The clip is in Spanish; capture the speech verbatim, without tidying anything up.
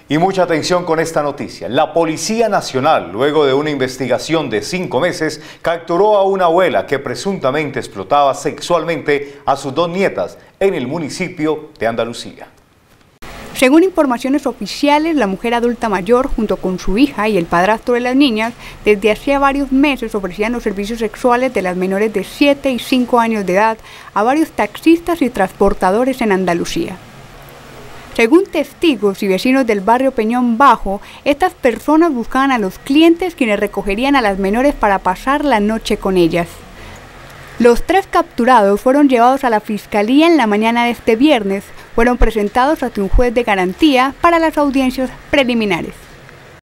Y mucha atención con esta noticia. La Policía Nacional, luego de una investigación de cinco meses, capturó a una abuela que presuntamente explotaba sexualmente a sus dos nietas en el municipio de Andalucía. Según informaciones oficiales, la mujer adulta mayor, junto con su hija y el padrastro de las niñas, desde hacía varios meses ofrecían los servicios sexuales de las menores de siete y cinco años de edad a varios taxistas y transportadores en Andalucía. Según testigos y vecinos del barrio Peñón Bajo, estas personas buscaban a los clientes quienes recogerían a las menores para pasar la noche con ellas. Los tres capturados fueron llevados a la fiscalía en la mañana de este viernes. Fueron presentados ante un juez de garantía para las audiencias preliminares.